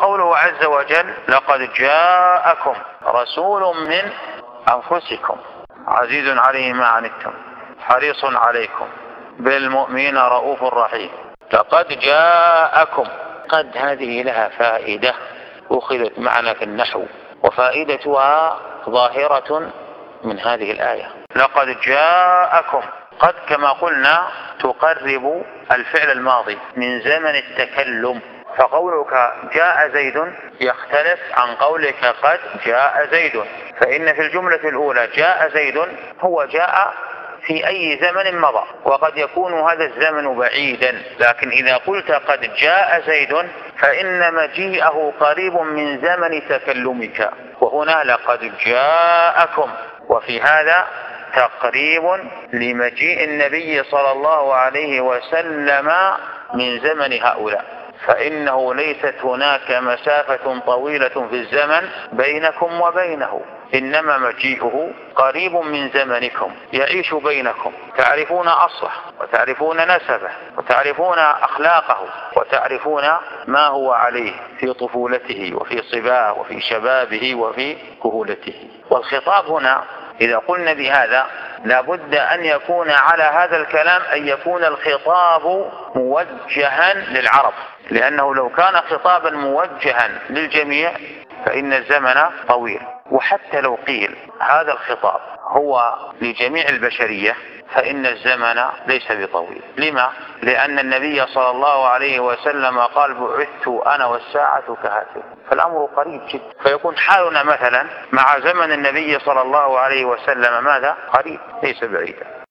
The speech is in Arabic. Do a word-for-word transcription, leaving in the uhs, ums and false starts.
وقوله عز وجل لقد جاءكم رسول من أنفسكم عزيز عليه ما عنتم حريص عليكم بالمؤمنين رؤوف رحيم. لقد جاءكم، قد هذه لها فائدة أخذت معنا في النحو، وفائدتها ظاهرة من هذه الآية. لقد جاءكم، قد كما قلنا تقرب الفعل الماضي من زمن التكلم، فقولك جاء زيد يختلف عن قولك قد جاء زيد، فإن في الجملة الأولى جاء زيد هو جاء في أي زمن مضى، وقد يكون هذا الزمن بعيدا، لكن إذا قلت قد جاء زيد فإن مجيئه قريب من زمن تكلمك، وهنا لقد جاءكم، وفي هذا تقريب لمجيء النبي صلى الله عليه وسلم من زمن هؤلاء، فإنه ليست هناك مسافة طويلة في الزمن بينكم وبينه، إنما مجيئه قريب من زمنكم، يعيش بينكم، تعرفون أصله وتعرفون نسبه وتعرفون أخلاقه وتعرفون ما هو عليه في طفولته وفي صباه وفي شبابه وفي كهولته. والخطاب هنا إذا قلنا بهذا لابد أن يكون على هذا الكلام أن يكون الخطاب موجها للعرب، لأنه لو كان خطابا موجها للجميع فإن الزمن طويل. وحتى لو قيل هذا الخطاب هو لجميع البشرية فإن الزمن ليس بطويل. لما؟ لأن النبي صلى الله عليه وسلم قال بعثت أنا والساعة كهاتين، فالأمر قريب جدا، فيكون حالنا مثلا مع زمن النبي صلى الله عليه وسلم ماذا؟ قريب ليس بعيدا.